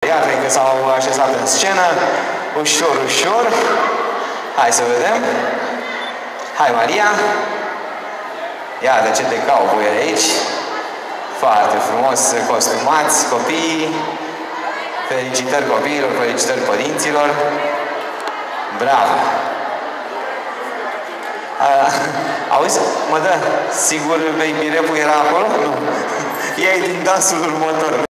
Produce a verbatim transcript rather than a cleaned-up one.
Maria, cred că s-au așezat în scenă. Ușor, ușor. Hai să vedem. Hai, Maria. Iată ce de cowboy aici. Foarte frumos costumați copiii. Felicitări copiilor, felicitări părinților. Bravo! Uh, auzi, mă dă, sigur Baby Rap-ul era acolo? Nu. Ei din dansul următor.